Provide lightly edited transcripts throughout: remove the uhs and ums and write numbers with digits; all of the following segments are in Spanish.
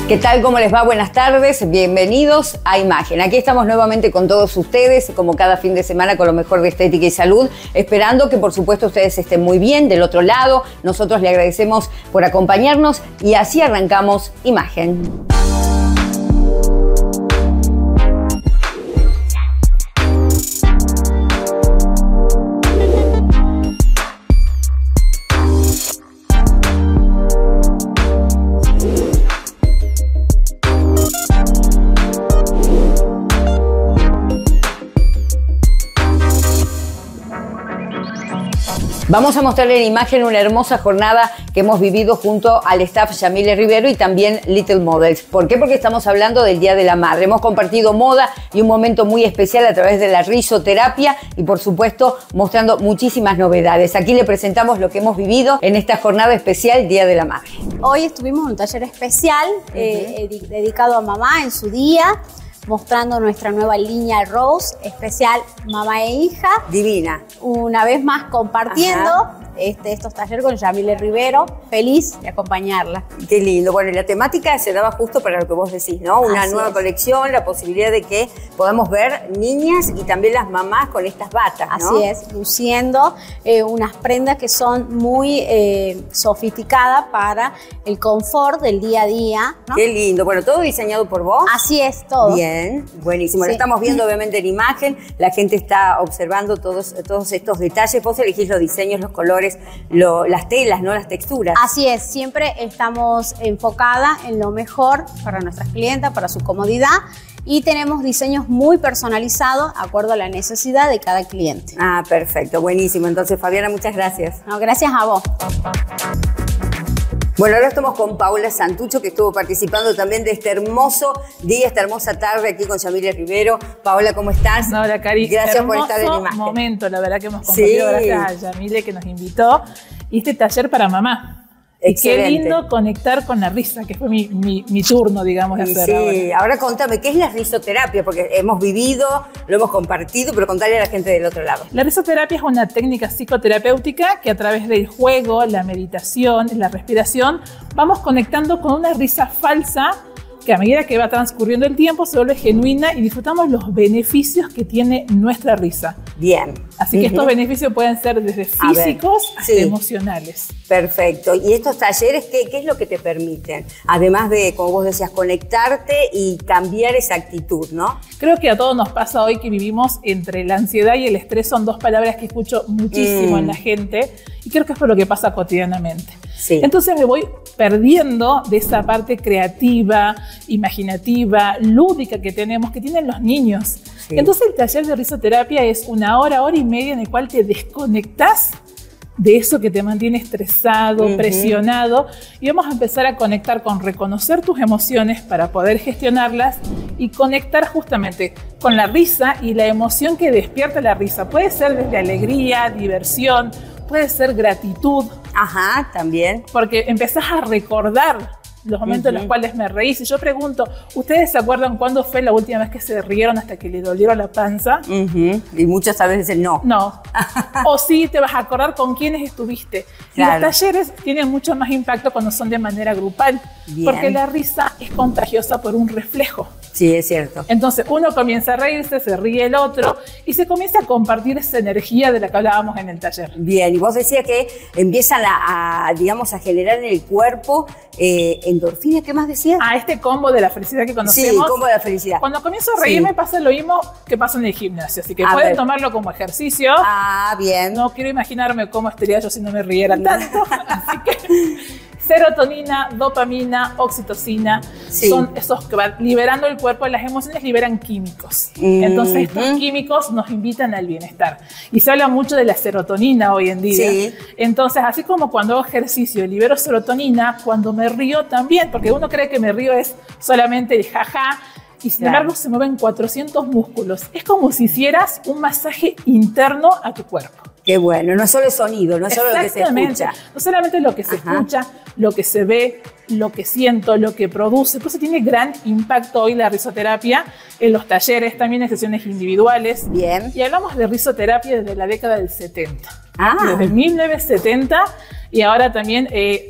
¿Qué tal? ¿Cómo les va? Buenas tardes, bienvenidos a Imagen. Aquí estamos nuevamente con todos ustedes, como cada fin de semana, con lo mejor de estética y salud, esperando que por supuesto ustedes estén muy bien del otro lado. Nosotros le agradecemos por acompañarnos y así arrancamos Imagen. Vamos a mostrarle en imagen una hermosa jornada que hemos vivido junto al staff Yamile Rivero y también Little Models. ¿Por qué? Porque estamos hablando del Día de la Madre. Hemos compartido moda y un momento muy especial a través de la risoterapia y, por supuesto, mostrando muchísimas novedades. Aquí le presentamos lo que hemos vivido en esta jornada especial Día de la Madre. Hoy estuvimos en un taller especial dedicado a mamá en su día, mostrando nuestra nueva línea Rose, especial mamá e hija. Divina. Una vez más compartiendo estos talleres con Yamile Rivero. Feliz de acompañarla. Qué lindo. Bueno, y la temática se daba justo para lo que vos decís, ¿no? Una nueva colección, la posibilidad de que podamos ver niñas y también las mamás con estas batas, ¿no? Así es, luciendo unas prendas que son muy sofisticadas para el confort del día a día, ¿no? Qué lindo. Bueno, ¿todo diseñado por vos? Así es, todo. Bien, buenísimo. Lo estamos viendo obviamente en imagen. La gente está observando todos estos detalles. Vos elegís los diseños, los colores, las telas, ¿no? Las texturas. Así es, siempre estamos enfocadas en lo mejor para nuestras clientas, para su comodidad, y tenemos diseños muy personalizados de acuerdo a la necesidad de cada cliente. Ah, perfecto, buenísimo. Entonces, Fabiana, muchas gracias. No, gracias a vos. Bueno, ahora estamos con Paula Santucho, que estuvo participando también de este hermoso día, esta hermosa tarde aquí con Yamile Rivero. Paola, ¿cómo estás? Hola, Cari. Gracias por estar en imagen. Momento, la verdad que hemos compartido, gracias a Yamile que nos invitó. Y este taller para mamá. Excelente. Y qué lindo conectar con la risa, que fue mi turno, digamos, de hacer. Sí, ahora contame, ¿qué es la risoterapia? Porque hemos vivido, lo hemos compartido, pero contale a la gente del otro lado. La risoterapia es una técnica psicoterapéutica que a través del juego, la meditación, la respiración, vamos conectando con una risa falsa que a medida que va transcurriendo el tiempo se vuelve genuina y disfrutamos los beneficios que tiene nuestra risa. Bien. Así que estos beneficios pueden ser desde físicos hasta emocionales. Perfecto. ¿Y estos talleres qué es lo que te permiten? Además de, como vos decías, conectarte y cambiar esa actitud, ¿no? Creo que a todos nos pasa hoy que vivimos entre la ansiedad y el estrés. Son dos palabras que escucho muchísimo en la gente y creo que es por lo que pasa cotidianamente. Sí. Entonces me voy perdiendo de esa parte creativa, imaginativa, lúdica que tenemos, que tienen los niños. Sí. Entonces el taller de risoterapia es una hora y media en el cual te desconectás de eso que te mantiene estresado, presionado, y vamos a empezar a conectar con reconocer tus emociones para poder gestionarlas y conectar justamente con la risa y la emoción que despierta la risa. Puede ser desde alegría, diversión, puede ser gratitud. Ajá, también. Porque empezás a recordar los momentos en los cuales me reí. Si yo pregunto, ¿ustedes se acuerdan cuándo fue la última vez que se rieron hasta que le dolieron la panza? Y muchas veces dicen no. No. O sí, te vas a acordar con quiénes estuviste. Claro. Y los talleres tienen mucho más impacto cuando son de manera grupal. Bien. Porque la risa es contagiosa por un reflejo. Sí, es cierto. Entonces uno comienza a reírse, se ríe el otro y se comienza a compartir esa energía de la que hablábamos en el taller. Bien, y vos decías que empiezan digamos, a generar en el cuerpo endorfina, ¿qué más decías? Este combo de la felicidad que conocemos. Sí, el combo de la felicidad. Cuando comienzo a reírme pasa lo mismo que pasa en el gimnasio, así que pueden tomarlo como ejercicio. Bien. No quiero imaginarme cómo estaría yo si no me riera tanto, así que serotonina, dopamina, oxitocina, son esos que van liberando el cuerpo. Las emociones liberan químicos. Entonces estos químicos nos invitan al bienestar. Y se habla mucho de la serotonina hoy en día. Sí. Entonces, así como cuando hago ejercicio y libero serotonina, cuando me río también, porque uno cree que me río es solamente el jaja, y sin embargo se mueven 400 músculos. Es como si hicieras un masaje interno a tu cuerpo. Qué bueno, no es solo el sonido, no es solo lo que se escucha. No solamente lo que se escucha, lo que se ve, lo que siento, lo que produce. Por eso tiene gran impacto hoy la risoterapia en los talleres, también en sesiones individuales. Bien. Y hablamos de risoterapia desde la década del 70. Desde 1970. Y ahora también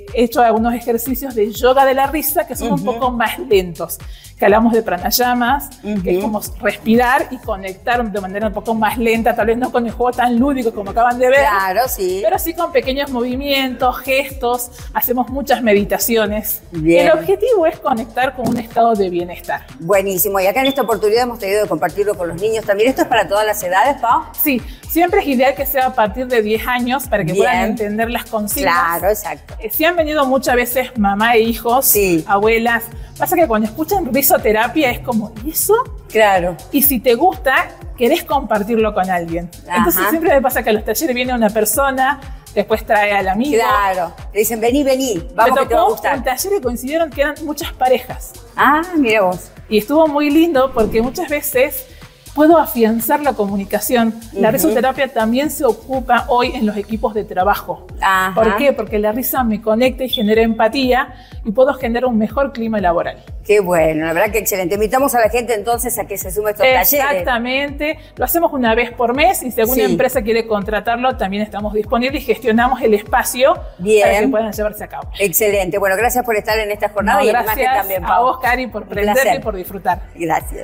he hecho algunos ejercicios de yoga de la risa que son un poco más lentos, que hablamos de pranayamas, que es como respirar y conectar de manera un poco más lenta, tal vez no con el juego tan lúdico como acaban de ver, claro, sí, pero sí con pequeños movimientos, gestos, hacemos muchas meditaciones. Bien. El objetivo es conectar con un estado de bienestar. Buenísimo, y acá en esta oportunidad hemos tenido de compartirlo con los niños también. ¿Esto es para todas las edades, Pau? Sí, siempre es ideal que sea a partir de 10 años para que puedan entender las consignas. Claro, exacto. Sí han venido muchas veces mamá e hijos, abuelas. Pasa que cuando escuchan risoterapia es como, ¿y eso? Claro. Y si te gusta, querés compartirlo con alguien. Entonces siempre me pasa que a los talleres viene una persona, después trae al amigo. Claro. Le dicen, vení, vamos, que te va a gustar. Un taller que coincidieron que eran muchas parejas. Ah, mira vos. Y estuvo muy lindo porque muchas veces puedo afianzar la comunicación. La risoterapia también se ocupa hoy en los equipos de trabajo. ¿Por qué? Porque la risa me conecta y genera empatía y puedo generar un mejor clima laboral. Qué bueno, la verdad que excelente. Invitamos a la gente entonces a que se sume a estos talleres. Exactamente. Lo hacemos una vez por mes y si alguna empresa quiere contratarlo, también estamos disponibles y gestionamos el espacio para que puedan llevarse a cabo. Excelente. Bueno, gracias por estar en esta jornada y gracias además que también, a vos, Cari, por prenderte y por disfrutar. Gracias.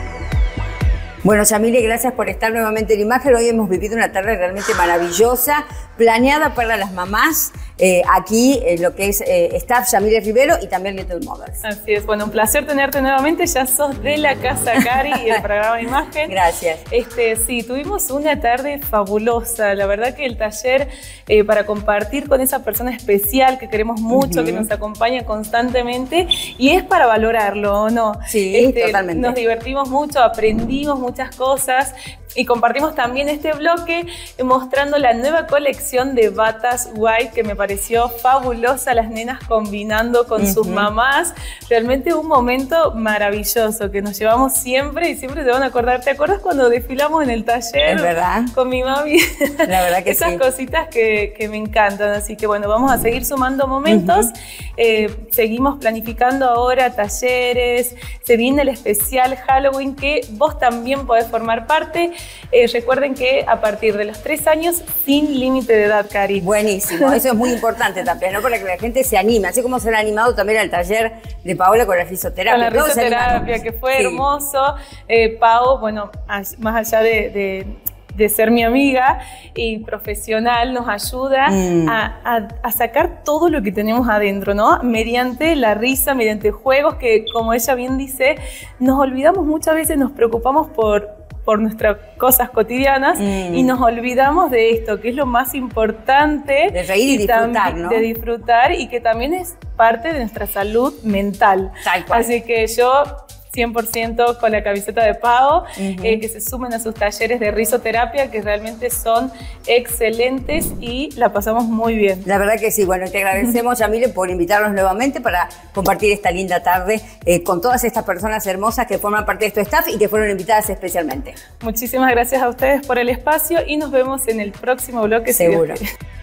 Bueno, Yamile, gracias por estar nuevamente en Imagen. Hoy hemos vivido una tarde realmente maravillosa, planeada para las mamás, aquí lo que es staff Yamile Rivero y también Little Mothers. Así es, bueno, un placer tenerte nuevamente, ya sos de la casa, Cari, y el programa Imagen. Gracias. Sí, tuvimos una tarde fabulosa, la verdad que el taller para compartir con esa persona especial que queremos mucho, que nos acompaña constantemente, y es para valorarlo, ¿o no? Sí, totalmente. Nos divertimos mucho, aprendimos muchas cosas, y compartimos también este bloque mostrando la nueva colección de batas white que me pareció fabulosa, las nenas combinando con sus mamás. Realmente un momento maravilloso que nos llevamos siempre y siempre te van a acordar. ¿Te acuerdas cuando desfilamos en el taller? Es verdad. Con mi mami. La verdad que esas cositas que me encantan. Así que bueno, vamos a seguir sumando momentos. Seguimos planificando ahora talleres. Se viene el especial Halloween que vos también podés formar parte. Recuerden que a partir de los 3 años, sin límite de edad, Cari. Buenísimo, eso es muy importante también, ¿no? Para que la gente se anime, así como se han animado también al taller de Paola con la risoterapia. Con la risoterapia, que fue hermoso. Pau, bueno, más allá de ser mi amiga y profesional, nos ayuda a sacar todo lo que tenemos adentro, ¿no? Mediante la risa, mediante juegos que, como ella bien dice, nos olvidamos muchas veces, nos preocupamos por nuestras cosas cotidianas y nos olvidamos de esto, que es lo más importante. De reír y disfrutar, ¿no? De disfrutar y que también es parte de nuestra salud mental. Tal cual. Así que yo 100% con la camiseta de Pau, que se sumen a sus talleres de risoterapia, que realmente son excelentes y la pasamos muy bien. La verdad que sí. Bueno, te agradecemos, Yamile, por invitarnos nuevamente para compartir esta linda tarde con todas estas personas hermosas que forman parte de tu staff y que fueron invitadas especialmente. Muchísimas gracias a ustedes por el espacio y nos vemos en el próximo bloque. Seguro.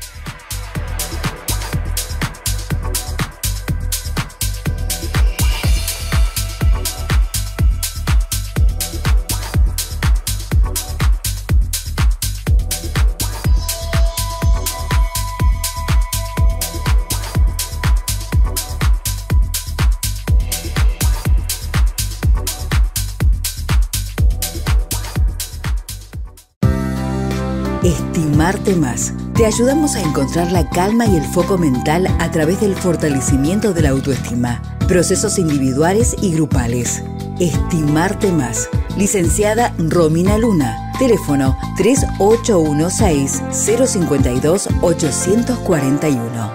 Estimarte más. Te ayudamos a encontrar la calma y el foco mental a través del fortalecimiento de la autoestima, procesos individuales y grupales. Estimarte más. Licenciada Romina Luna. Teléfono 3816-052-841.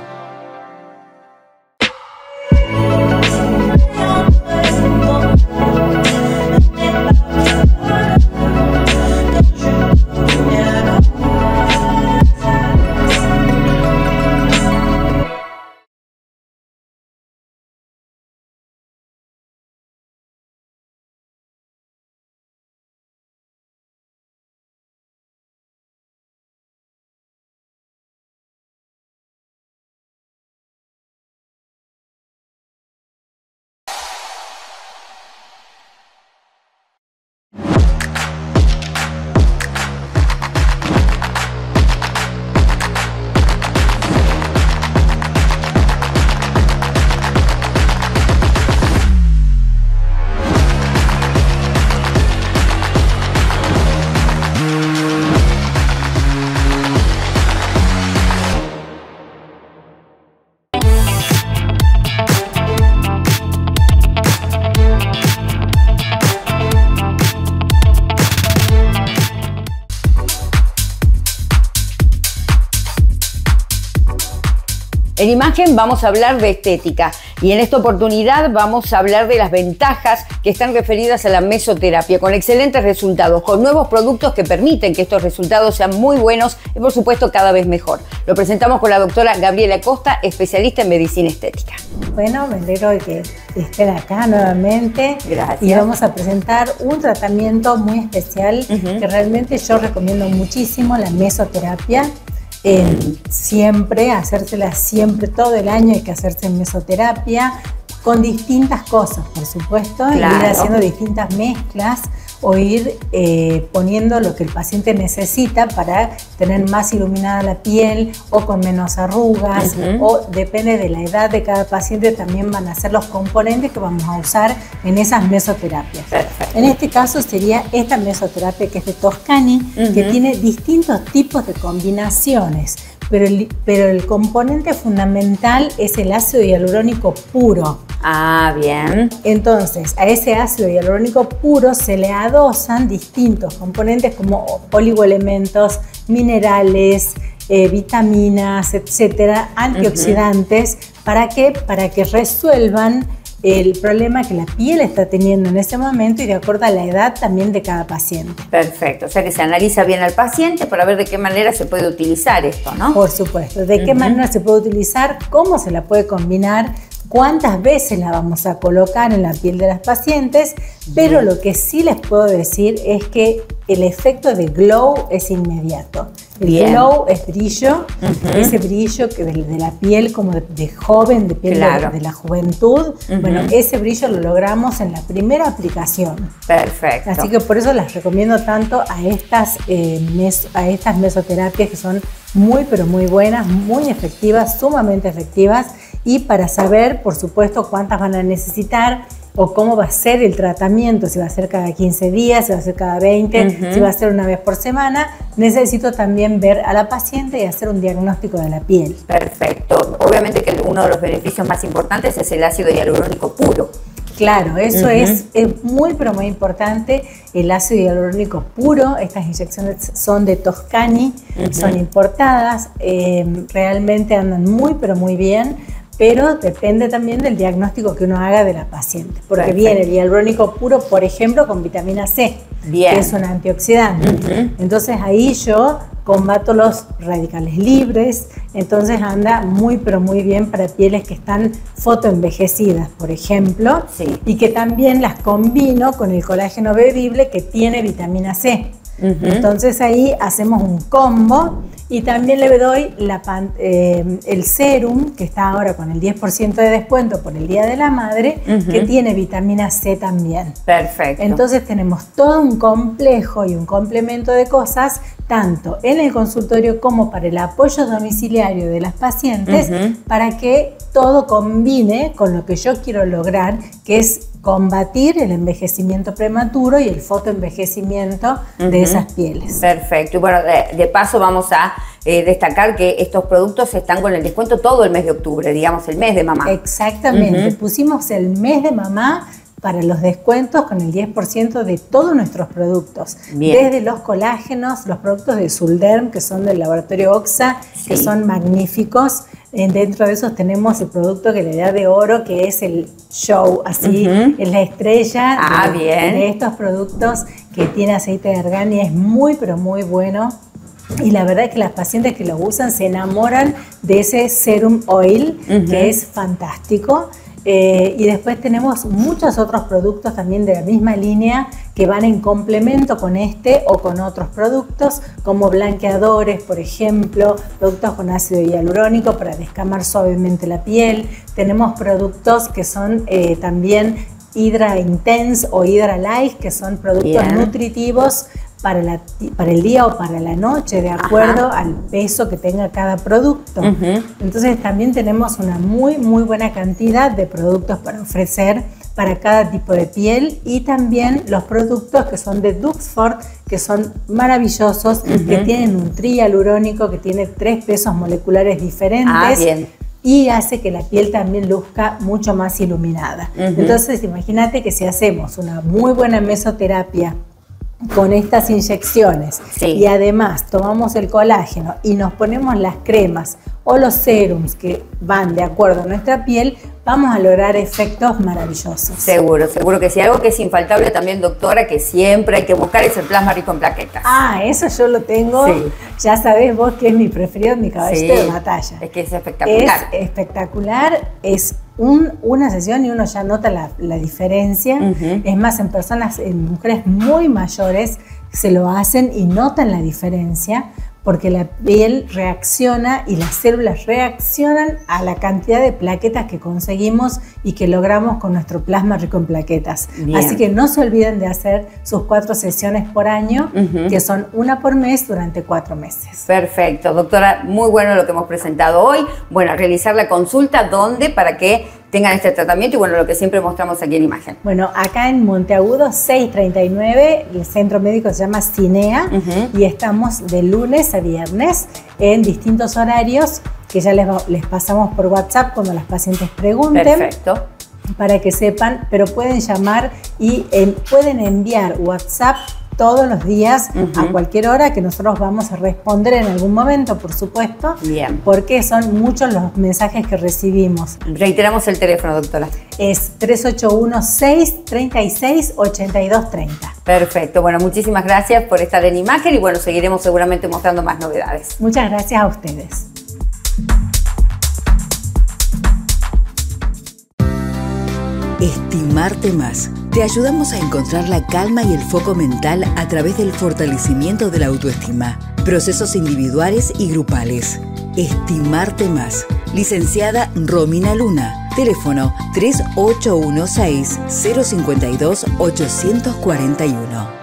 En Imagen vamos a hablar de estética y en esta oportunidad vamos a hablar de las ventajas que están referidas a la mesoterapia, con excelentes resultados, con nuevos productos que permiten que estos resultados sean muy buenos y por supuesto cada vez mejor. Lo presentamos con la doctora Gabriela Costa, especialista en medicina estética. Bueno, me alegro de que estén acá nuevamente. Gracias. Y vamos a presentar un tratamiento muy especial que realmente yo recomiendo muchísimo, la mesoterapia. Siempre, hacérsela siempre, todo el año hay que hacerse mesoterapia con distintas cosas, por supuesto, claro. Ir haciendo distintas mezclas o ir poniendo lo que el paciente necesita para tener más iluminada la piel o con menos arrugas, o depende de la edad de cada paciente, también van a ser los componentes que vamos a usar en esas mesoterapias. Perfecto. En este caso sería esta mesoterapia que es de Toscani, que tiene distintos tipos de combinaciones. Pero el componente fundamental es el ácido hialurónico puro. Ah, bien. Entonces, a ese ácido hialurónico puro se le adosan distintos componentes como oligoelementos, minerales, vitaminas, etcétera, antioxidantes. ¿Para qué? Para que resuelvan el problema que la piel está teniendo en ese momento y de acuerdo a la edad también de cada paciente. Perfecto, o sea que se analiza bien al paciente para ver de qué manera se puede utilizar esto, ¿no? Por supuesto, de qué manera se puede utilizar, cómo se la puede combinar, cuántas veces la vamos a colocar en la piel de las pacientes, pero lo que sí les puedo decir es que el efecto de glow es inmediato. El glow es brillo, ese brillo que de la piel como de joven, de piel de la juventud. Bueno, ese brillo lo logramos en la primera aplicación. Perfecto. Así que por eso las recomiendo tanto a estas mesoterapias que son muy pero muy buenas, muy efectivas, sumamente efectivas, y para saber, por supuesto, cuántas van a necesitar o cómo va a ser el tratamiento, si va a ser cada 15 días, si va a ser cada 20, si va a ser una vez por semana, necesito también ver a la paciente y hacer un diagnóstico de la piel. Perfecto. Obviamente que uno de los beneficios más importantes es el ácido hialurónico puro. Claro, eso es muy pero muy importante, el ácido hialurónico puro. Estas inyecciones son de Toscani, son importadas, realmente andan muy pero muy bien, pero depende también del diagnóstico que uno haga de la paciente, porque viene el hialurónico puro, por ejemplo, con vitamina C, que es un antioxidante. Entonces ahí yo combato los radicales libres, entonces anda muy pero muy bien para pieles que están fotoenvejecidas, por ejemplo, y que también las combino con el colágeno bebible que tiene vitamina C. Entonces ahí hacemos un combo y también le doy el serum que está ahora con el 10% de descuento por el Día de la Madre, que tiene vitamina C también. Perfecto. Entonces tenemos todo un complejo y un complemento de cosas, tanto en el consultorio como para el apoyo domiciliario de las pacientes, para que todo combine con lo que yo quiero lograr, que es combatir el envejecimiento prematuro y el fotoenvejecimiento de esas pieles. Perfecto. Y bueno, de paso vamos a destacar que estos productos están con el descuento todo el mes de octubre, digamos el mes de mamá. Exactamente. Pusimos el mes de mamá para los descuentos con el 10% de todos nuestros productos. Bien. Desde los colágenos, los productos de Sulderm, que son del laboratorio Oxa, que son magníficos. Dentro de esos tenemos el producto que le da de oro, que es el show, así, es la estrella de estos productos, que tiene aceite de argán y es muy, pero muy bueno. Y la verdad es que las pacientes que lo usan se enamoran de ese serum oil, que es fantástico. Y después tenemos muchos otros productos también de la misma línea que van en complemento con este o con otros productos, como blanqueadores, por ejemplo, productos con ácido hialurónico para descamar suavemente la piel. Tenemos productos que son también Hydra Intense o Hydra Light, que son productos nutritivos para el día o para la noche, de acuerdo al peso que tenga cada producto. Entonces también tenemos una muy buena cantidad de productos para ofrecer para cada tipo de piel, y también los productos que son de Duxford, que son maravillosos, que tienen un trihialurónico que tiene 3 pesos moleculares diferentes. Y hace que la piel también luzca mucho más iluminada. Entonces imagínate que si hacemos una muy buena mesoterapia con estas inyecciones y además tomamos el colágeno y nos ponemos las cremas o los serums que van de acuerdo a nuestra piel, vamos a lograr efectos maravillosos. Seguro, seguro que sí. Algo que es infaltable también, doctora, que siempre hay que buscar es el plasma rico en plaquetas. Ah, eso yo lo tengo. Sí. Ya sabés vos que es mi preferido, mi caballito de batalla. Es que es espectacular. Es espectacular, es una sesión y uno ya nota la diferencia. Es más, en mujeres muy mayores se lo hacen y notan la diferencia, porque la piel reacciona y las células reaccionan a la cantidad de plaquetas que conseguimos y que logramos con nuestro plasma rico en plaquetas. Bien. Así que no se olviden de hacer sus 4 sesiones por año, que son 1 por mes durante 4 meses. Perfecto, doctora, muy bueno lo que hemos presentado hoy. Bueno, realizar la consulta, ¿dónde? Para que tengan este tratamiento y bueno, lo que siempre mostramos aquí en imagen. Bueno, acá en Monteagudo 639, el centro médico se llama Cinea y estamos de lunes a viernes en distintos horarios que ya les pasamos por WhatsApp cuando las pacientes pregunten. Perfecto. Para que sepan, pero pueden llamar y pueden enviar WhatsApp todos los días a cualquier hora, que nosotros vamos a responder en algún momento, por supuesto. Bien. Porque son muchos los mensajes que recibimos. Reiteramos el teléfono, doctora. Es 3816-368230. Perfecto. Bueno, muchísimas gracias por estar en imagen y bueno, seguiremos seguramente mostrando más novedades. Muchas gracias a ustedes. Estimarte más. Te ayudamos a encontrar la calma y el foco mental a través del fortalecimiento de la autoestima, procesos individuales y grupales. Estimarte más. Licenciada Romina Luna. Teléfono 3816-052-841.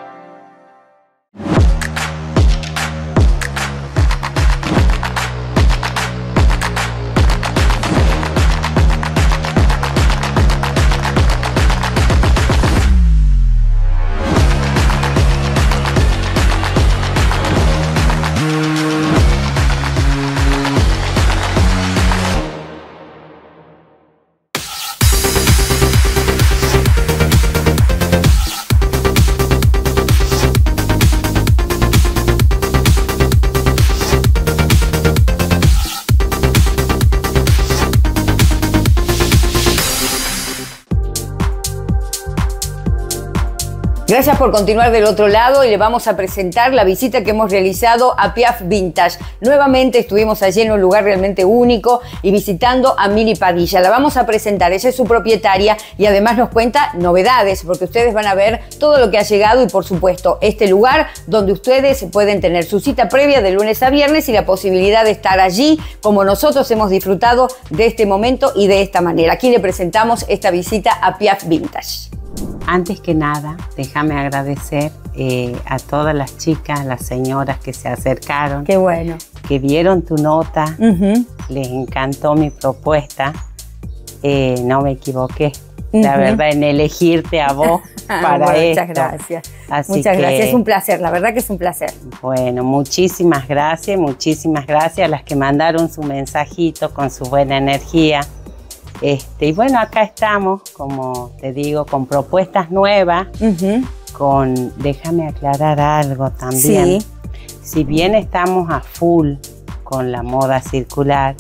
Gracias por continuar del otro lado y le vamos a presentar la visita que hemos realizado a Piaf Vintage. Nuevamente estuvimos allí en un lugar realmente único y visitando a Mili Padilla. La vamos a presentar, ella es su propietaria y además nos cuenta novedades porque ustedes van a ver todo lo que ha llegado y por supuesto este lugar donde ustedes pueden tener su cita previa de lunes a viernes y la posibilidad de estar allí como nosotros hemos disfrutado de este momento y de esta manera. Aquí le presentamos esta visita a Piaf Vintage. Antes que nada, déjame agradecer a todas las chicas, las señoras que se acercaron. Qué bueno. Que vieron tu nota, les encantó mi propuesta. No me equivoqué, la verdad, en elegirte a vos para bueno, esto. Muchas gracias. Muchas gracias, es un placer, la verdad que es un placer. Bueno, muchísimas gracias a las que mandaron su mensajito con su buena energía. Y bueno, acá estamos, como te digo, con propuestas nuevas, déjame aclarar algo también. Sí. Si bien estamos a full con la moda circular,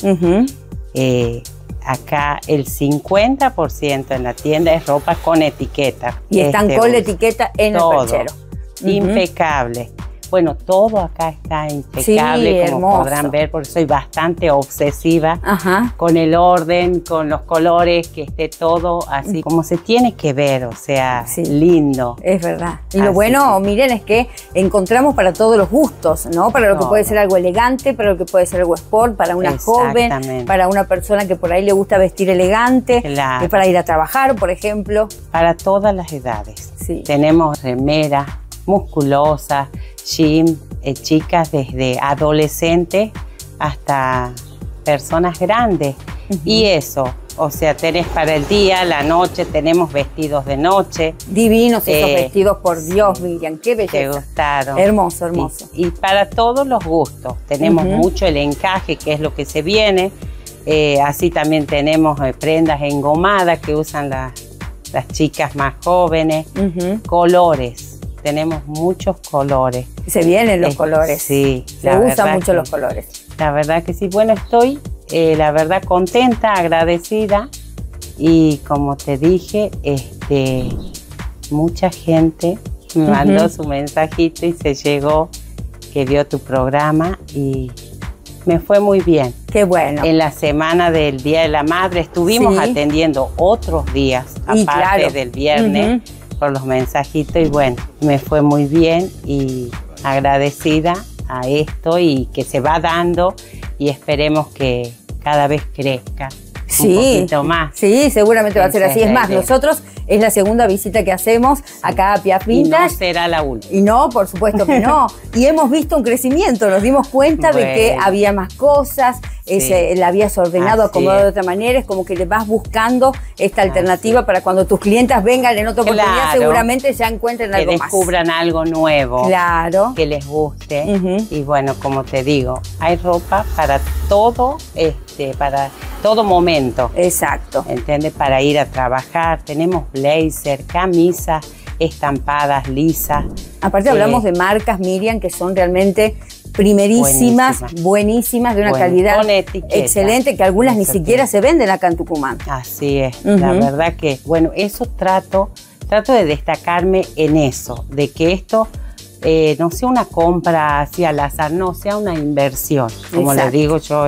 acá el 50% en la tienda es ropa con etiqueta. Y están con la etiqueta en el perchero. Impecable. Bueno, todo acá está impecable, sí, como podrán ver, porque soy bastante obsesiva con el orden, con los colores, que esté todo así como se tiene que ver, o sea, lindo. Es verdad. Y lo bueno, miren, es que encontramos para todos los gustos, ¿no? Para lo que puede ser algo elegante, para lo que puede ser algo sport, para una joven, para una persona que por ahí le gusta vestir elegante, para ir a trabajar, por ejemplo. Para todas las edades. Sí. Tenemos remeras musculosas, gym, chicas desde adolescentes hasta personas grandes. Y eso, o sea, tenés para el día, la noche, tenemos vestidos de noche. Divinos esos vestidos, por Dios, Miriam, qué belleza. Te gustaron. Hermoso, hermoso. Y para todos los gustos, tenemos mucho el encaje, que es lo que se viene. Así también tenemos prendas engomadas que usan las chicas más jóvenes. Colores. tenemos muchos colores. Se vienen los colores. Sí. Se usan mucho los colores. La verdad que sí. Bueno, estoy, la verdad, contenta, agradecida. Y como te dije, mucha gente me mandó su mensajito y se llegó, que vio tu programa y me fue muy bien. Qué bueno. En la semana del Día de la Madre estuvimos atendiendo otros días, aparte del viernes, por los mensajitos y bueno, me fue muy bien y agradecida a esto y que se va dando y esperemos que cada vez crezca. Un poquito más. Sí, seguramente va a ser así. Es más, nosotros es la segunda visita que hacemos acá a Piaf Vintage. Y no será la última. Y no, por supuesto que no. Y hemos visto un crecimiento, nos dimos cuenta de que había más cosas, la habías ordenado, acomodado de otra manera, es como que le vas buscando esta alternativa para cuando tus clientas vengan en otra oportunidad, seguramente ya encuentren algo más. Que descubran algo nuevo. Claro. Que les guste. Y bueno, como te digo, hay ropa para todo, para todo momento. Exacto. ¿Entiendes? Para ir a trabajar. Tenemos blazer, camisas estampadas, lisas. Aparte hablamos de marcas, Miriam, que son realmente primerísimas, buenísimas, de una calidad excelente, que algunas ni siquiera se venden acá en Tucumán. Así es. La verdad que, bueno, eso trato de destacarme en eso, de que esto no sea una compra así al azar, no, sea una inversión, como le digo yo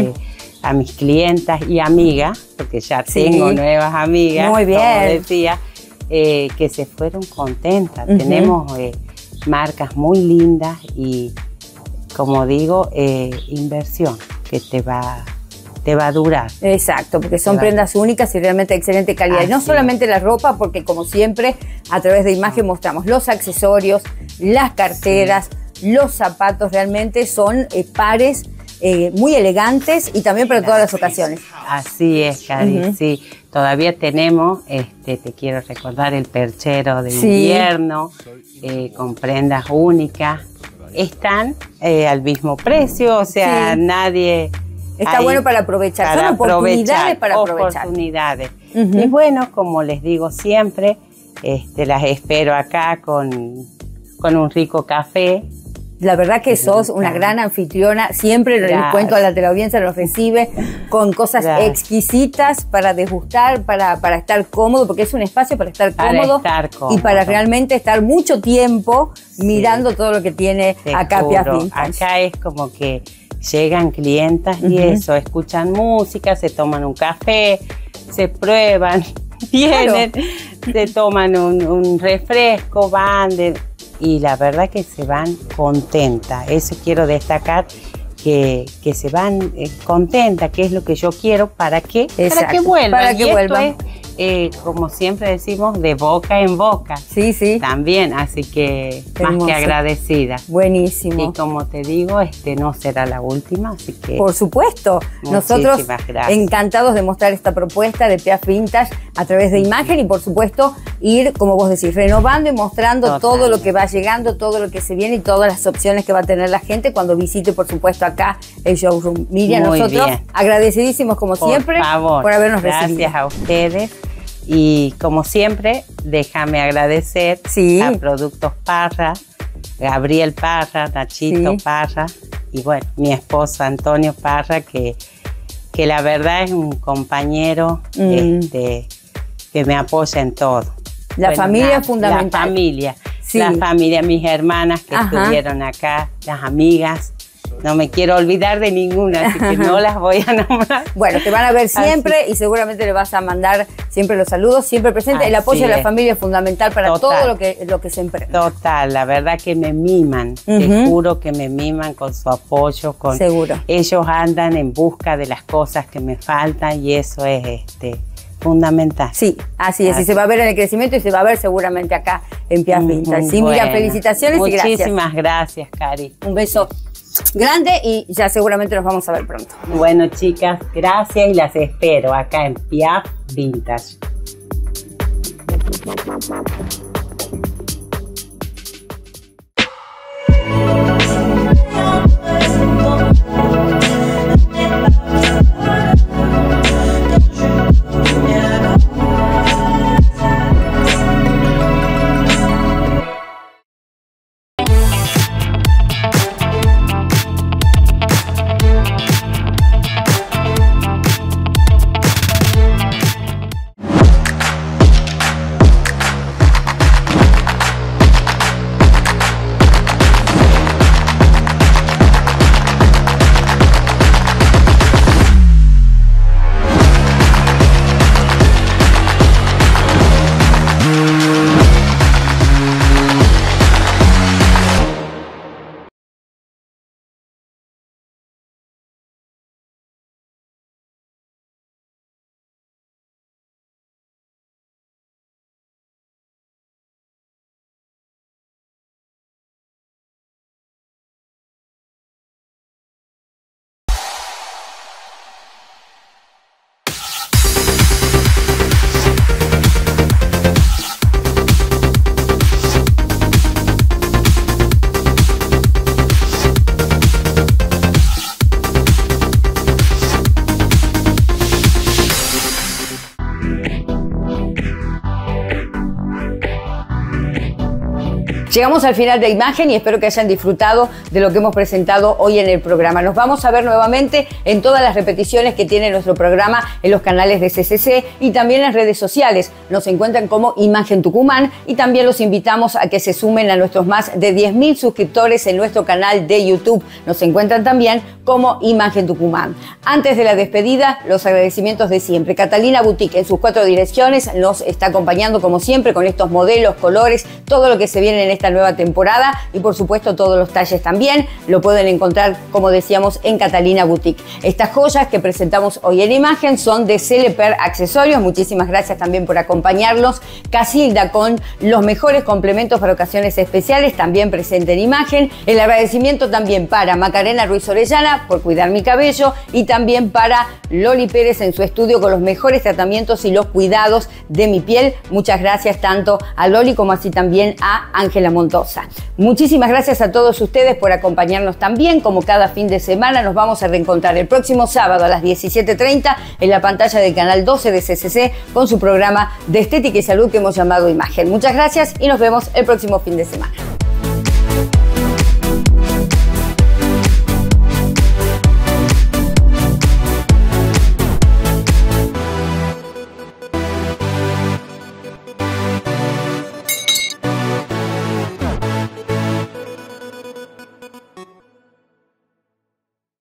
a mis clientas y amigas, porque ya tengo nuevas amigas, muy bien, como decía, que se fueron contentas. Tenemos marcas muy lindas y, como digo, inversión que te va a durar. Exacto, porque son prendas únicas y realmente de excelente calidad. Y no solamente la ropa, porque como siempre, a través de imagen mostramos los accesorios, las carteras, los zapatos, realmente son pares muy elegantes y también para todas las ocasiones. Así es, Cari, sí. Todavía tenemos, te quiero recordar, el perchero de invierno, con prendas únicas. Están al mismo precio, o sea, nadie... Está bueno para aprovechar, son oportunidades para aprovechar. Oportunidades. Y bueno, como les digo siempre, las espero acá con un rico café. La verdad que sos una gran anfitriona, siempre en el cuento a la teleaudiencia nos recibe con cosas exquisitas para degustar, para estar cómodo, porque es un espacio para estar cómodo y para realmente estar mucho tiempo mirando todo lo que tiene acá Piaf Vintage. Acá es como que llegan clientas y eso, escuchan música, se toman un café, se prueban, vienen, se toman un refresco, van y la verdad que se van contentas. Eso quiero destacar, que se van contentas, que es lo que yo quiero, ¿para qué? Para que vuelvan. Para que vuelvan. Como siempre decimos, de boca en boca. Sí. También, así que más que agradecida. Buenísimo. Y como te digo, no será la última, así que... Por supuesto. Nosotros encantados de mostrar esta propuesta de Piaf Vintage a través de imagen y por supuesto ir, como vos decís, renovando y mostrando todo lo que va llegando, todo lo que se viene y todas las opciones que va a tener la gente cuando visite, por supuesto, acá el showroom. Miriam, nosotros agradecidísimos como siempre por habernos recibido. Gracias a ustedes. Y como siempre, déjame agradecer a Productos Parra, Gabriel Parra, Nachito Parra y bueno, mi esposo Antonio Parra, que la verdad es un compañero que me apoya en todo. La familia es fundamental. La familia, mis hermanas que estuvieron acá, las amigas. No me quiero olvidar de ninguna, así que no las voy a nombrar. Bueno, te van a ver siempre y seguramente le vas a mandar siempre los saludos, siempre presente. El apoyo de la familia es fundamental para todo lo que se emprende. Total, la verdad que me miman. Te juro que me miman con su apoyo. Seguro. Ellos andan en busca de las cosas que me faltan y eso es fundamental. Sí, así es. Y se va a ver en el crecimiento y se va a ver seguramente acá en Piaf Vintage. Sí, mira, felicitaciones y gracias. Muchísimas gracias, Cari. Un beso grande y ya seguramente nos vamos a ver pronto. Bueno, chicas, gracias y las espero acá en Piaf Vintage. Llegamos al final de Imagen y espero que hayan disfrutado de lo que hemos presentado hoy en el programa. Nos vamos a ver nuevamente en todas las repeticiones que tiene nuestro programa en los canales de CCC y también en redes sociales. Nos encuentran como Imagen Tucumán y también los invitamos a que se sumen a nuestros más de 10.000 suscriptores en nuestro canal de YouTube. Nos encuentran también como Imagen Tucumán. Antes de la despedida, los agradecimientos de siempre. Catalina Boutique en sus 4 direcciones nos está acompañando como siempre con estos modelos, colores, todo lo que se viene en esta nueva temporada y por supuesto todos los talles también lo pueden encontrar, como decíamos, en Catalina Boutique. Estas joyas que presentamos hoy en Imagen son de Celeper Accesorios. Muchísimas gracias también por acompañarnos. Casilda con los mejores complementos para ocasiones especiales, también presente en Imagen. El agradecimiento también para Macarena Ruiz Orellana por cuidar mi cabello y también para Loli Pérez en su estudio con los mejores tratamientos y los cuidados de mi piel. Muchas gracias tanto a Loli como así también a Ángela Montosa. Muchísimas gracias a todos ustedes por acompañarnos también. Como cada fin de semana nos vamos a reencontrar el próximo sábado a las 17:30 en la pantalla del canal 12 de CCC con su programa de estética y salud que hemos llamado Imagen. Muchas gracias y nos vemos el próximo fin de semana.